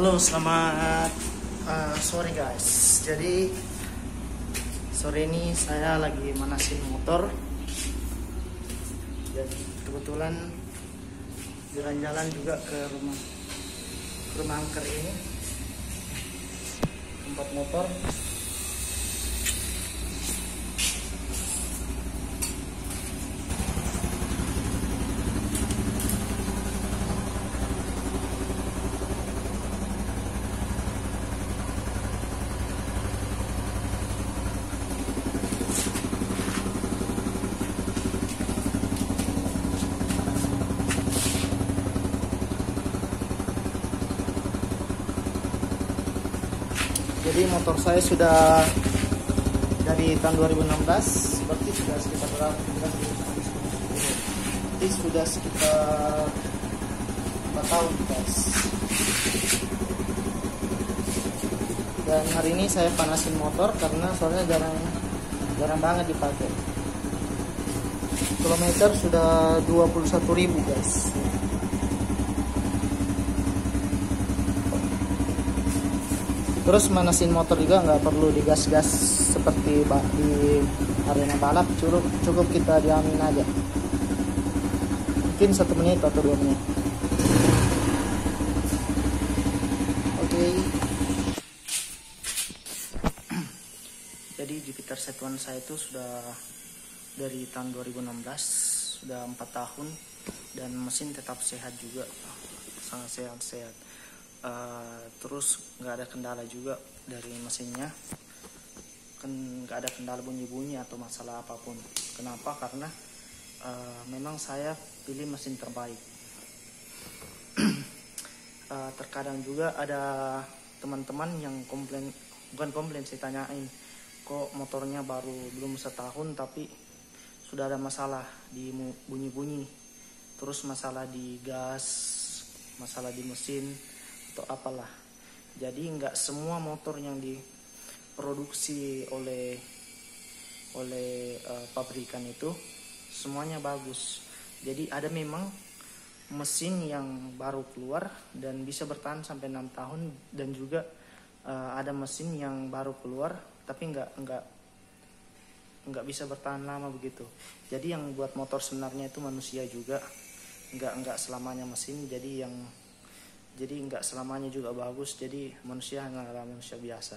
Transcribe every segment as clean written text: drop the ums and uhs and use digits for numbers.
Halo, selamat sore guys. Jadi sore ini saya lagi manasin motor. Jadi kebetulan jalan-jalan juga ke rumah angker ini, tempat motor. Jadi motor saya sudah dari tahun 2016, berarti sudah sekitar berapa? Jadi sudah sekitar 4 tahun guys. Dan hari ini saya panasin motor karena soalnya jarang banget dipakai. Kilometer sudah 21.000 guys. Terus manasin motor juga nggak perlu digas-gas seperti di arena balap, cukup kita diamin aja. Mungkin 1 menit atau 2 menit. Oke. Jadi Jupiter satuan saya itu sudah dari tahun 2016, sudah 4 tahun, dan mesin tetap sehat juga, sangat sehat-sehat. Terus nggak ada kendala juga dari mesinnya, nggak ada kendala bunyi-bunyi atau masalah apapun. Kenapa? Karena memang saya pilih mesin terbaik. Terkadang juga ada teman-teman yang bukan komplain, saya tanyain, kok motornya baru belum setahun tapi sudah ada masalah di bunyi-bunyi, terus masalah di gas, masalah di mesin atau apalah. Jadi nggak semua motor yang diproduksi oleh pabrikan itu semuanya bagus. Jadi ada memang mesin yang baru keluar dan bisa bertahan sampai 6 tahun, dan juga ada mesin yang baru keluar tapi nggak bisa bertahan lama begitu. Jadi yang buat motor sebenarnya itu manusia juga, nggak selamanya mesin. Jadi nggak selamanya juga bagus. Jadi manusia hanyalah manusia biasa.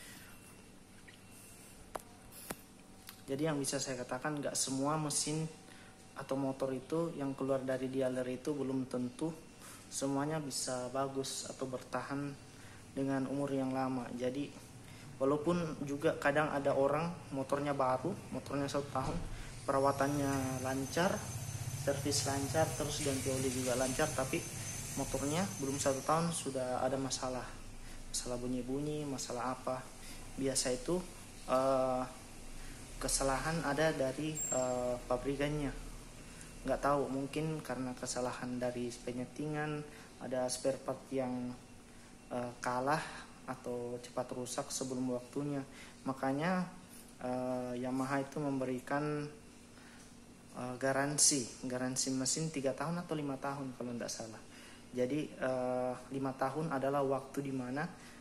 Jadi yang bisa saya katakan, nggak semua mesin atau motor itu yang keluar dari dealer itu belum tentu semuanya bisa bagus atau bertahan dengan umur yang lama. Jadi walaupun juga kadang ada orang motornya baru, motornya 1 tahun, perawatannya lancar, servis lancar, terus ganti oli juga lancar, tapi motornya belum 1 tahun sudah ada masalah bunyi-bunyi, masalah apa. Biasa itu kesalahan ada dari pabrikannya, nggak tahu, mungkin karena kesalahan dari penyetingan, ada spare part yang kalah atau cepat rusak sebelum waktunya. Makanya Yamaha itu memberikan garansi mesin 3 tahun atau 5 tahun kalau tidak salah. Jadi 5 tahun adalah waktu di mana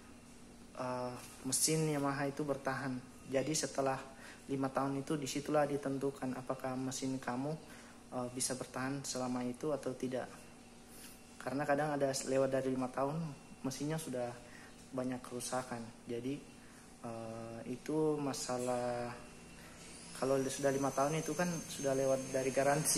mesin Yamaha itu bertahan. Jadi setelah 5 tahun itu, disitulah ditentukan apakah mesin kamu bisa bertahan selama itu atau tidak. Karena kadang ada lewat dari 5 tahun mesinnya sudah banyak kerusakan. Jadi itu masalah. Kalau sudah 5 tahun itu kan sudah lewat dari garansi.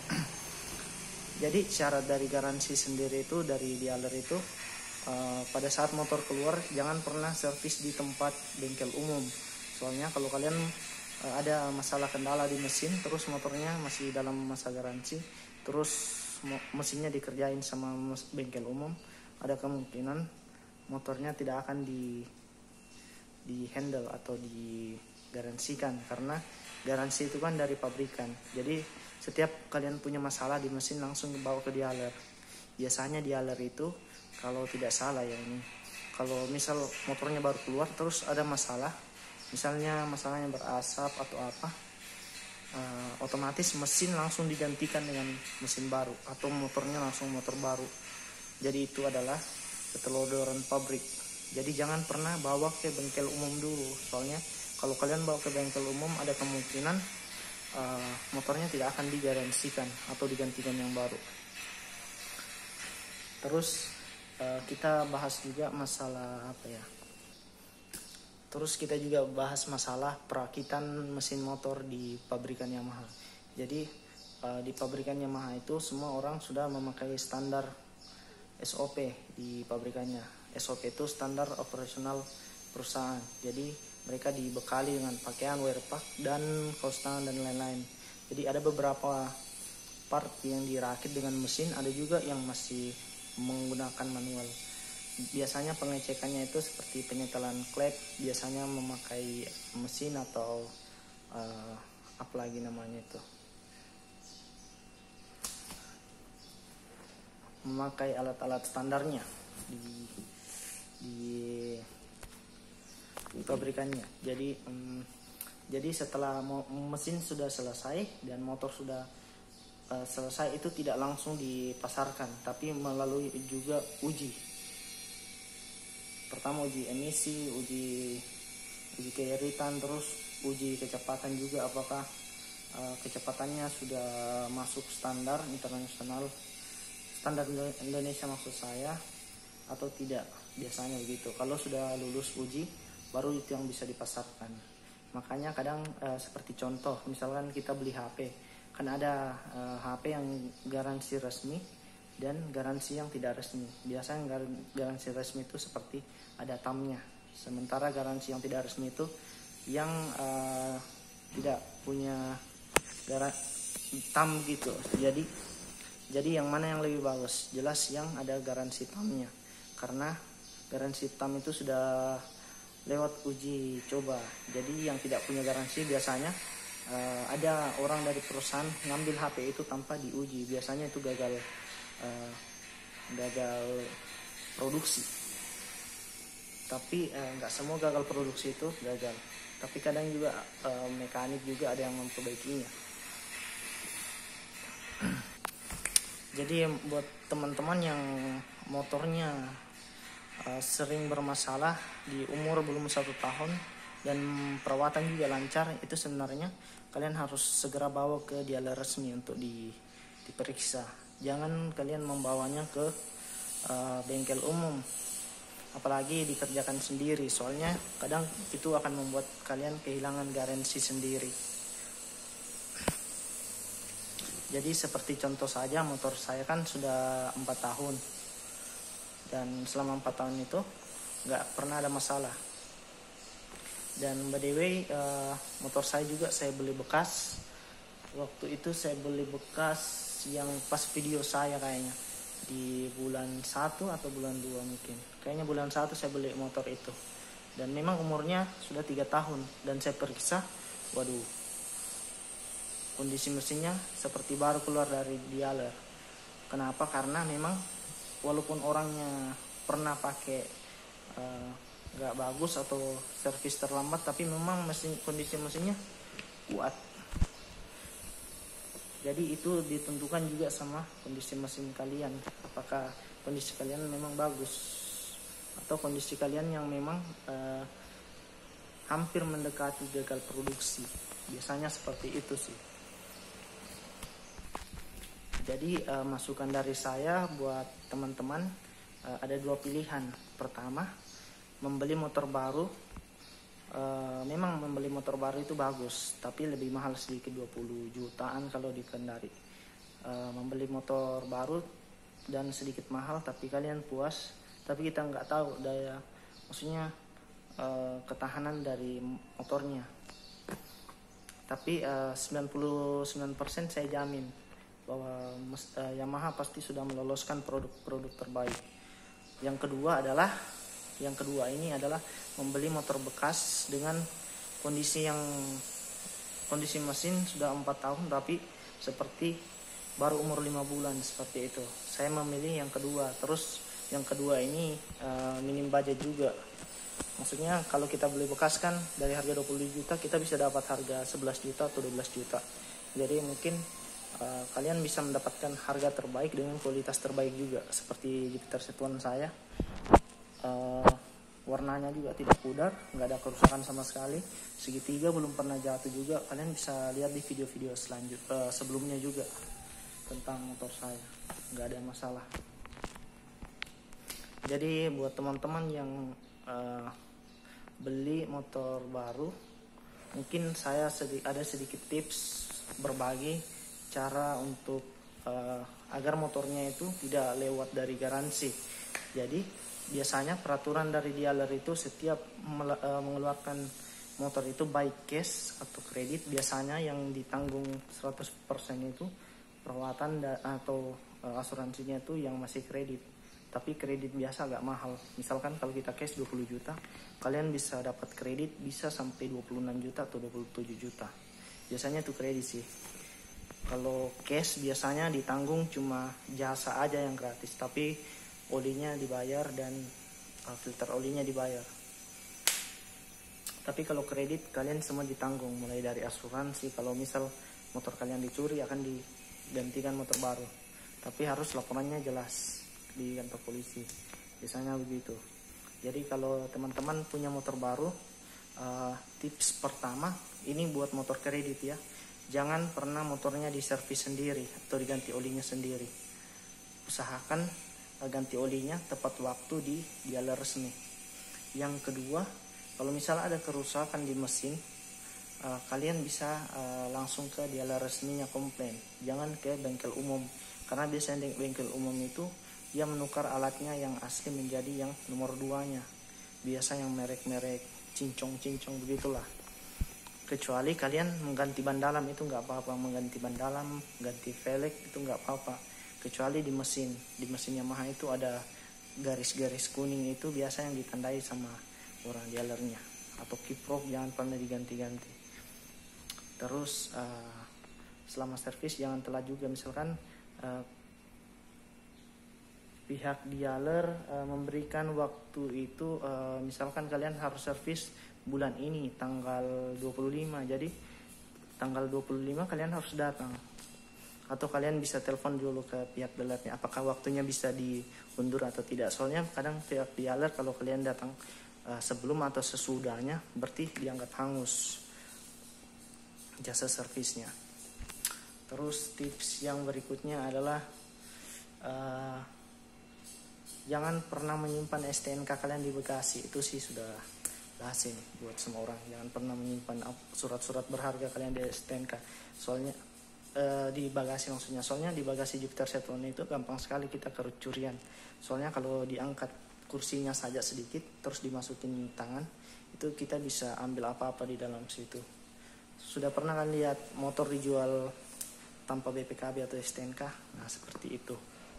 Jadi syarat dari garansi sendiri itu dari dealer itu, pada saat motor keluar jangan pernah servis di tempat bengkel umum. Soalnya kalau kalian ada masalah kendala di mesin, terus motornya masih dalam masa garansi, terus mesinnya dikerjain sama bengkel umum, ada kemungkinan motornya tidak akan di handle atau digaransikan, karena garansi itu kan dari pabrikan. Jadi setiap kalian punya masalah di mesin langsung bawa ke dealer. Biasanya dealer itu, kalau tidak salah ya ini, kalau misal motornya baru keluar terus ada masalah, misalnya masalahnya berasap atau apa, otomatis mesin langsung digantikan dengan mesin baru atau motornya langsung motor baru. Jadi itu adalah ketelodoran pabrik. Jadi jangan pernah bawa ke bengkel umum dulu, soalnya kalau kalian bawa ke bengkel umum ada kemungkinan motornya tidak akan digaransikan atau digantikan yang baru. Terus kita bahas juga masalah apa ya? Terus kita juga bahas masalah perakitan mesin motor di pabrikan Yamaha. Jadi di pabrikan Yamaha itu semua orang sudah memakai standar SOP di pabrikannya. SOP itu standar operasional perusahaan. Jadi mereka dibekali dengan pakaian, wear pack, dan kaos tangan dan lain-lain. Jadi ada beberapa part yang dirakit dengan mesin, ada juga yang masih menggunakan manual. Biasanya pengecekannya itu seperti penyetelan klep, biasanya memakai mesin atau apa lagi namanya itu, memakai alat-alat standarnya di pabrikannya. Jadi setelah mesin sudah selesai dan motor sudah selesai, itu tidak langsung dipasarkan, tapi melalui juga uji. Pertama uji emisi, uji keiritan, terus uji kecepatan juga, apakah kecepatannya sudah masuk standar internasional, standar Indonesia maksud saya, atau tidak. Biasanya begitu. Kalau sudah lulus uji, baru itu yang bisa dipasarkan. Makanya kadang seperti contoh, misalkan kita beli HP, kan ada HP yang garansi resmi dan garansi yang tidak resmi. Biasanya garansi resmi itu seperti ada TAM-nya, sementara garansi yang tidak resmi itu yang tidak punya TAM gitu. Jadi yang mana yang lebih bagus? Jelas yang ada garansi TAM-nya, karena garansi TAM itu sudah lewat uji coba. Jadi yang tidak punya garansi biasanya ada orang dari perusahaan ngambil HP itu tanpa diuji, biasanya itu gagal produksi. Tapi nggak semua gagal produksi itu gagal, tapi kadang juga mekanik juga ada yang memperbaikinya. Jadi buat teman-teman yang motornya sering bermasalah di umur belum 1 tahun dan perawatan juga lancar, itu sebenarnya kalian harus segera bawa ke dealer resmi untuk diperiksa. Jangan kalian membawanya ke bengkel umum, apalagi dikerjakan sendiri, soalnya kadang itu akan membuat kalian kehilangan garansi sendiri. Jadi seperti contoh saja, motor saya kan sudah 4 tahun, dan selama 4 tahun itu nggak pernah ada masalah. Dan by the way, motor saya juga saya beli bekas. Waktu itu saya beli bekas yang pas video saya kayaknya di bulan 1 atau bulan 2 mungkin. Kayaknya bulan 1 saya beli motor itu. Dan memang umurnya sudah 3 tahun. Dan saya periksa, waduh, kondisi mesinnya seperti baru keluar dari dealer. Kenapa? Karena memang walaupun orangnya pernah pakai gak bagus atau servis terlambat, tapi memang kondisi mesinnya kuat. Jadi itu ditentukan juga sama kondisi mesin kalian, apakah kondisi kalian memang bagus atau kondisi kalian yang memang hampir mendekati gagal produksi. Biasanya seperti itu sih. Jadi masukan dari saya buat teman-teman, ada 2 pilihan. Pertama, membeli motor baru. Memang membeli motor baru itu bagus, tapi lebih mahal sedikit, 20 jutaan kalau di Kendari. Membeli motor baru dan sedikit mahal, tapi kalian puas. Tapi kita nggak tahu daya, maksudnya ketahanan dari motornya. Tapi 99% saya jamin bahwa Yamaha pasti sudah meloloskan produk-produk terbaik. Yang kedua ini adalah membeli motor bekas dengan kondisi mesin sudah 4 tahun tapi seperti baru umur 5 bulan, seperti itu. Saya memilih yang kedua. Terus yang kedua ini minim budget juga. Maksudnya kalau kita beli bekas kan dari harga 20 juta kita bisa dapat harga 11 juta atau 12 juta. Jadi mungkin kalian bisa mendapatkan harga terbaik dengan kualitas terbaik juga, seperti Jupiter Setuan saya. warnanya juga tidak pudar, nggak ada kerusakan sama sekali. Segitiga belum pernah jatuh juga. Kalian bisa lihat di video-video sebelumnya juga tentang motor saya, nggak ada masalah. Jadi buat teman-teman yang beli motor baru, mungkin saya ada sedikit tips berbagi cara untuk agar motornya itu tidak lewat dari garansi. Jadi biasanya peraturan dari dealer itu setiap mengeluarkan motor itu baik cash atau kredit, biasanya yang ditanggung 100% itu perawatan atau asuransinya itu yang masih kredit. Tapi kredit biasa agak mahal. Misalkan kalau kita cash 20 juta, kalian bisa dapat kredit bisa sampai 26 juta atau 27 juta. Biasanya itu kredit sih. Kalau cash biasanya ditanggung cuma jasa aja yang gratis, tapi olinya dibayar dan filter olinya dibayar. Tapi kalau kredit kalian semua ditanggung, mulai dari asuransi. Kalau misal motor kalian dicuri akan digantikan motor baru, tapi harus laporannya jelas di kantor polisi, biasanya begitu. Jadi kalau teman-teman punya motor baru, tips pertama ini buat motor kredit ya, jangan pernah motornya diservis sendiri atau diganti olinya sendiri. Usahakan ganti olinya tepat waktu di dealer resmi. Yang kedua, kalau misalnya ada kerusakan di mesin, kalian bisa langsung ke dealer resminya komplain, jangan ke bengkel umum. Karena biasanya di bengkel umum itu dia menukar alatnya yang asli menjadi yang nomor 2-nya. Biasa yang merek-merek cincong-cincong begitulah. Kecuali kalian mengganti ban dalam itu nggak apa-apa, mengganti ban dalam, ganti velg itu nggak apa-apa. Kecuali di mesin Yamaha itu ada garis-garis kuning, itu biasa yang ditandai sama orang dealernya. Atau kiprok jangan pernah diganti-ganti. Terus selama servis jangan telat juga. Misalkan pihak dealer memberikan waktu itu, misalkan kalian harus servis bulan ini tanggal 25, jadi tanggal 25 kalian harus datang. Atau kalian bisa telepon dulu ke pihak dealernya apakah waktunya bisa diundur atau tidak. Soalnya kadang pihak dealer kalau kalian datang sebelum atau sesudahnya, berarti dianggap hangus jasa servisnya. Terus tips yang berikutnya adalah jangan pernah menyimpan STNK kalian di bagasi. Itu sih sudah rahasia buat semua orang. Jangan pernah menyimpan surat-surat berharga kalian di STNK. Soalnya di bagasi maksudnya. Soalnya di bagasi Jupiter Z1 itu gampang sekali kita kecurian. Soalnya kalau diangkat kursinya saja sedikit terus dimasukin tangan, itu kita bisa ambil apa-apa di dalam situ. Sudah pernah kan lihat motor dijual tanpa BPKB atau STNK? Nah, seperti itu.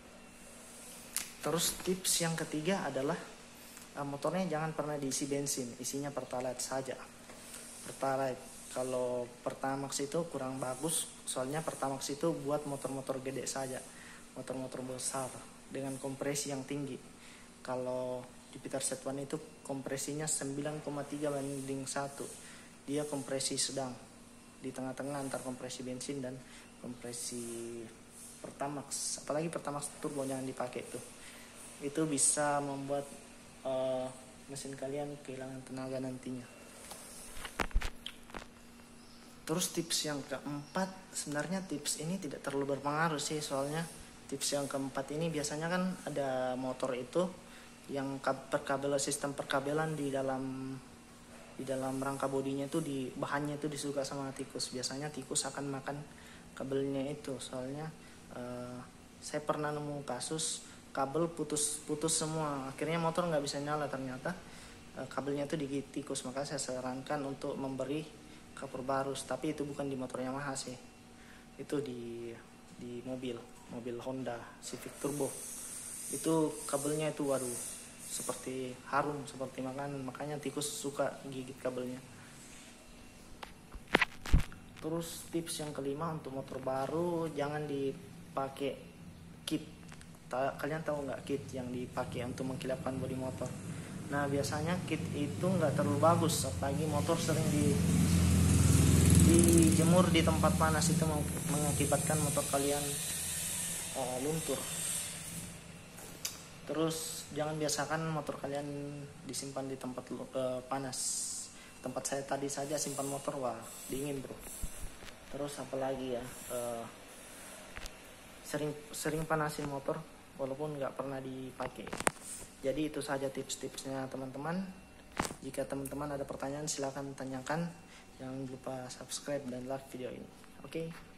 Terus tips yang ketiga adalah motornya jangan pernah diisi bensin, isinya pertalite saja. Pertalite, kalau Pertamax itu kurang bagus, soalnya Pertamax itu buat motor-motor gede saja, motor-motor besar dengan kompresi yang tinggi. Kalau Jupiter Z1 itu kompresinya 9,3:1, dia kompresi sedang, di tengah-tengah antar kompresi bensin dan kompresi Pertamax. Apalagi Pertamax turbo jangan dipakai itu bisa membuat mesin kalian kehilangan tenaga nantinya. Terus tips yang keempat, sebenarnya tips ini tidak terlalu berpengaruh sih, soalnya tips yang keempat ini biasanya kan ada motor itu yang sistem perkabelan di dalam rangka bodinya itu, di bahannya itu disuka sama tikus. Biasanya tikus akan makan kabelnya itu. Soalnya saya pernah nemu kasus kabel putus semua, akhirnya motor nggak bisa nyala. Ternyata kabelnya itu digigit tikus. Maka saya sarankan untuk memberi cover baru, tapi itu bukan di motor Yamaha sih, itu di mobil Honda Civic Turbo. Itu kabelnya itu waduh seperti harum, seperti makanan, makanya tikus suka gigit kabelnya. Terus tips yang kelima, untuk motor baru jangan dipakai kit. Kalian tahu nggak kit yang dipakai untuk mengkilapkan bodi motor? Nah, biasanya kit itu nggak terlalu bagus, apalagi motor sering dijemur di tempat panas, itu mengakibatkan motor kalian luntur. Terus jangan biasakan motor kalian disimpan di tempat panas. Tempat saya tadi saja simpan motor, wah dingin bro. Terus apalagi ya, sering panasin motor walaupun nggak pernah dipakai. Jadi itu saja tips-tipsnya teman-teman. Jika teman-teman ada pertanyaan silahkan tanyakan. Jangan lupa subscribe dan like video ini. Oke.